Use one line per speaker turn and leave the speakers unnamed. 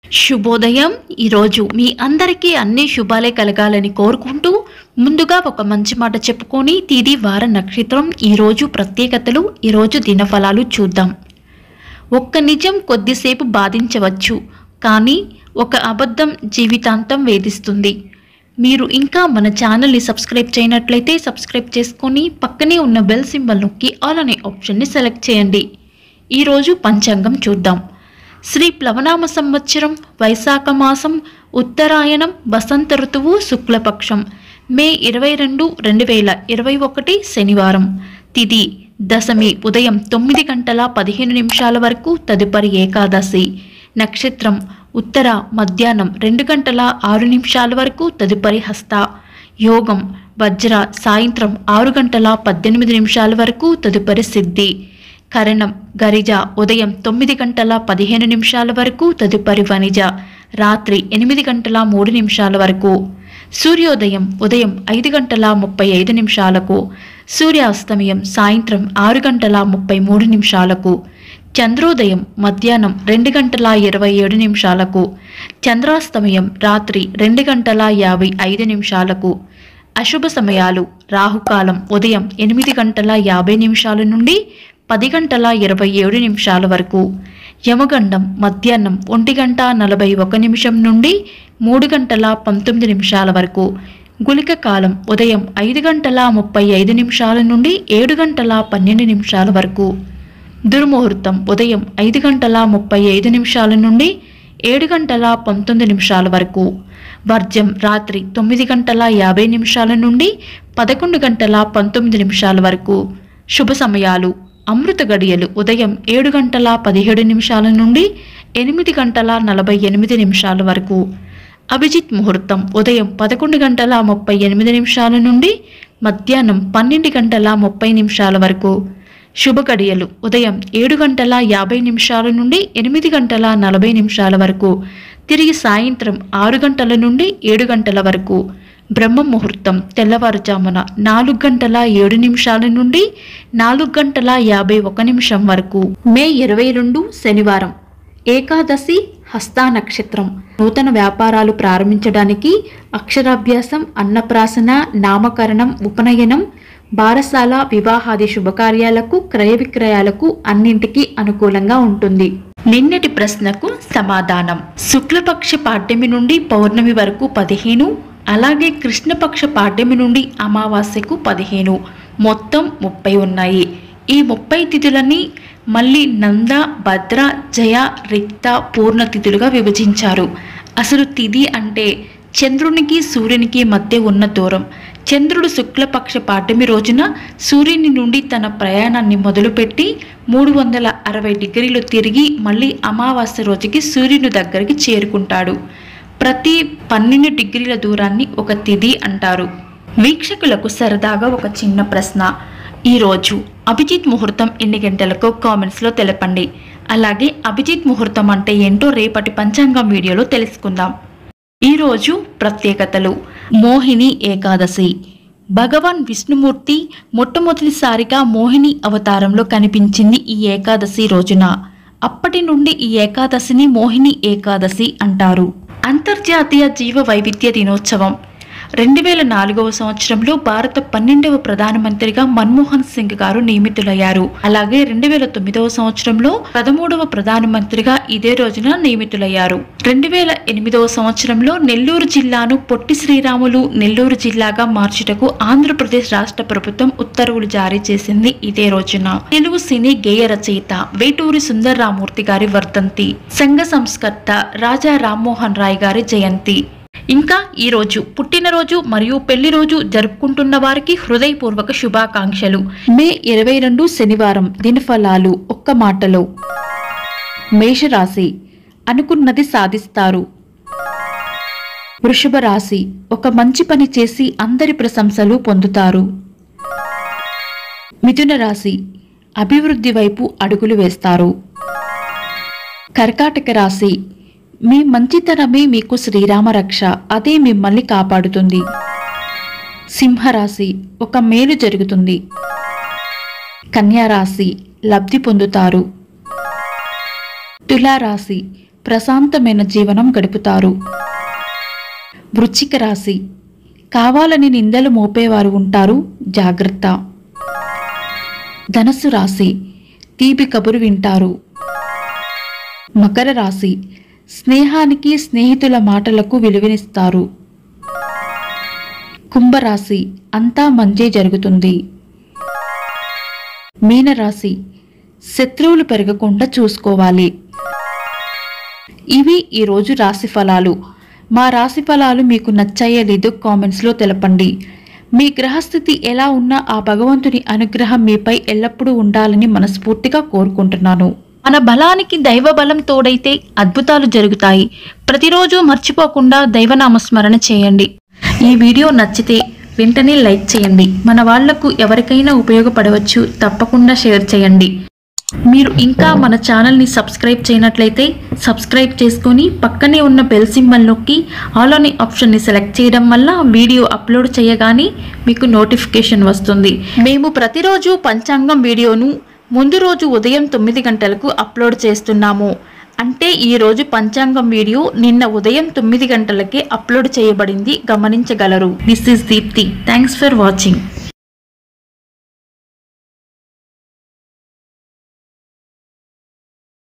శుభోదయం. ఈరోజు మీ అందరికీ అన్ని శుభాలే కలగాలని కోరుకుంటూ ముందుగా ఒక మంచి మాట చెప్పుకొని తిది వార నక్షత్రం ఈరోజు ప్రత్యేకతలు, ఈరోజు దినఫలాలు చూద్దాం. ఒక్క నిజం కొద్దిసేపు బాధించవచ్చు, కానీ ఒక అబద్ధం జీవితాంతం వేధిస్తుంది. మీరు ఇంకా మన ఛానల్ని సబ్స్క్రైబ్ చేయనట్లయితే సబ్స్క్రైబ్ చేసుకొని పక్కనే ఉన్న బెల్ సింబల్ నొక్కి ఆల్ అనే ఆప్షన్ని సెలెక్ట్ చేయండి. ఈరోజు పంచాంగం చూద్దాం. శ్రీ ప్లవనామ సంవత్సరం వైశాఖ మాసం ఉత్తరాయణం వసంత ఋతువు శుక్లపక్షం మే 22, 2021 శనివారం. తిథి దశమి ఉదయం 9:15 వరకు, తదుపరి ఏకాదశి. నక్షత్రం ఉత్తర మధ్యాహ్నం 2:06 వరకు, తదుపరి హస్త. యోగం వజ్ర సాయంత్రం 6:18 వరకు, తదుపరి సిద్ధి. కరణం గరిజ ఉదయం 9:15 వరకు, తదుపరి వనిజ రాత్రి 8:03 వరకు. సూర్యోదయం ఉదయం 5:35 సూర్యాస్తమయం సాయంత్రం 6:33 చంద్రోదయం మధ్యాహ్నం 2:27 చంద్రాస్తమయం రాత్రి 2:55 అశుభ సమయాలు రాహుకాలం ఉదయం 8:50 నుండి 10:27 వరకు. యమగండం మధ్యాహ్నం 1:41 నుండి 3:19 వరకు. గుళిక కాలం ఉదయం 5:35 నుండి 7:12 వరకు. దుర్ముహూర్తం ఉదయం 5:35 నుండి 7:19 వరకు. వర్జం రాత్రి 9:50 నుండి 11:19 వరకు. శుభ సమయాలు అమృత గడియలు ఉదయం 7:17 నుండి 8:48 వరకు. అభిజిత్ ముహూర్తం ఉదయం 11:38 నుండి మధ్యాహ్నం 12:30 వరకు. శుభ గడియలు ఉదయం 7:50 నుండి 8:40 వరకు, తిరిగి సాయంత్రం 6 గంటల నుండి 7 గంటల వరకు. బ్రహ్మ ముహూర్తం తెల్లవారుజామున 4:07 నుండి 4:51 వరకు. మే 22 శనివారం. ఏకాదశి హస్త నక్షత్రం. నూతన వ్యాపారాలు ప్రారంభించడానికి అక్షరాభ్యాసం, అన్నప్రాసన, నామకరణం, ఉపనయనం, బారసాల, వివాహాది శుభకార్యాలకు, క్రయ విక్రయాలకు అన్నింటికీ అనుకూలంగా ఉంటుంది. నిన్నటి ప్రశ్నకు సమాధానం. శుక్లపక్ష పాడ్యమి నుండి పౌర్ణమి వరకు 15, అలాగే కృష్ణపక్ష పాడ్యమి నుండి అమావాస్యకు 15, మొత్తం 30 ఉన్నాయి. ఈ 30 తిథులని మళ్ళీ నంద, భద్ర, జయ, రిక్త, పూర్ణ తిథులుగా విభజించారు. అసలు తిథి అంటే చంద్రునికి సూర్యునికి మధ్య ఉన్న దూరం. చంద్రుడు శుక్లపక్ష పాడ్యమి రోజున సూర్యుని నుండి తన ప్రయాణాన్ని మొదలుపెట్టి 360 డిగ్రీలు తిరిగి మళ్ళీ అమావాస్య రోజుకి సూర్యుని దగ్గరికి చేరుకుంటాడు. ప్రతి 12 డిగ్రీల దూరాన్ని ఒక తిథి అంటారు. వీక్షకులకు సరదాగా ఒక చిన్న ప్రశ్న. ఈరోజు అభిజిత్ ముహూర్తం ఎన్ని గంటలకు కామెంట్స్లో తెలపండి. అలాగే అభిజిత్ ముహూర్తం అంటే ఏంటో రేపటి పంచాంగం వీడియోలో తెలుసుకుందాం. ఈరోజు ప్రత్యేకతలు. మోహిని ఏకాదశి. భగవాన్ విష్ణుమూర్తి మొట్టమొదటిసారిగా మోహిని అవతారంలో కనిపించింది ఈ ఏకాదశి రోజున. అప్పటి నుండి ఈ ఏకాదశిని మోహిని ఏకాదశి అంటారు. అంతర్జాతీయ జీవ వైవిధ్య దినోత్సవం. 2004వ సంవత్సరంలో భారత 12వ ప్రధానమంత్రిగా మన్మోహన్ సింగ్ గారు నియమితులయ్యారు. అలాగే 2009వ సంవత్సరంలో 13వ ప్రధానమంత్రిగా ఇదే రోజున నియమితులయ్యారు. 2008వ సంవత్సరంలో నెల్లూరు జిల్లాను పొట్టి శ్రీరాములు నెల్లూరు జిల్లాగా మార్చుటకు ఆంధ్రప్రదేశ్ రాష్ట్ర ప్రభుత్వం ఉత్తర్వులు జారీ చేసింది ఇదే రోజున. తెలుగు సినీ గేయ రచయిత వేటూరి సుందర్రామూర్తి గారి వర్ధంతి. సంఘ సంస్కర్త రాజా రామ్మోహన్ రాయ్ గారి జయంతి. ఇంకా ఈరోజు పుట్టినరోజు మరియు పెళ్లి రోజు జరుపుకుంటున్న వారికి హృదయపూర్వక శుభాకాంక్షలు. మే 22 శనివారం. దినఫలాలు ఒక్క మాటలో. మేషరాశి. అనుకున్నది సాధిస్తారు. వృషభ రాశి. ఒక మంచి పని చేసి అందరి ప్రశంసలు పొందుతారు. మిథున రాశి. అభివృద్ధి వైపు అడుగులు వేస్తారు. కర్కాటక రాశి. మీ మంచితనమే మీకు శ్రీరామ రక్ష, అదే మిమ్మల్ని కాపాడుతుంది. సింహరాశి. ఒక మేలు జరుగుతుంది. కన్యా రాశి. లబ్ధి పొందుతారు. తులారాశి. ప్రశాంతమైన జీవనం గడుపుతారు. వృశ్చిక రాశి, కావాలని నిందలు మోపేవారు ఉంటారు, జాగ్రత్త. ధనస్సు రాశి, తీపి కబురు వింటారు. మకర రాశి, స్నేహానికి స్నేహితుల మాటలకు విలువనిస్తారు. కుంభరాశి, అంతా మంచే జరుగుతుంది. మీనరాశి, శత్రువులు పెరగకుండా చూసుకోవాలి. ఇవి ఈరోజు రాశి ఫలాలు. మా రాశి ఫలాలు మీకు నచ్చాయో లేదో కామెంట్స్లో తెలపండి. మీ గ్రహస్థితి ఎలా ఉన్నా ఆ భగవంతుని అనుగ్రహం మీపై ఎల్లప్పుడూ ఉండాలని మనస్ఫూర్తిగా కోరుకుంటున్నాను. మన బలానికి దైవ బలం తోడైతే అద్భుతాలు జరుగుతాయి. ప్రతిరోజు మర్చిపోకుండా దైవనామస్మరణ చేయండి. ఈ వీడియో నచ్చితే వెంటనే లైక్ చేయండి. మన వాళ్లకు ఎవరికైనా ఉపయోగపడవచ్చు. తప్పకుండా షేర్ చేయండి. మీరు ఇంకా మన ఛానల్ని సబ్స్క్రైబ్ చేయనట్లయితే సబ్స్క్రైబ్ చేసుకొని పక్కనే ఉన్న బెల్ సింబల్ నొక్కి ఆల్ అనే ఆప్షన్ని సెలెక్ట్ చేయడం వల్ల వీడియో అప్లోడ్ చేయగానే మీకు నోటిఫికేషన్ వస్తుంది. మేము ప్రతిరోజు పంచాంగం వీడియోను ముందు రోజు ఉదయం 9 గంటలకు అప్లోడ్ చేస్తున్నాము. అంటే ఈరోజు పంచాంగం వీడియో నిన్న ఉదయం 9 గంటలకే అప్లోడ్ చేయబడింది, గమనించగలరు. This is Deepti. Thanks for watching.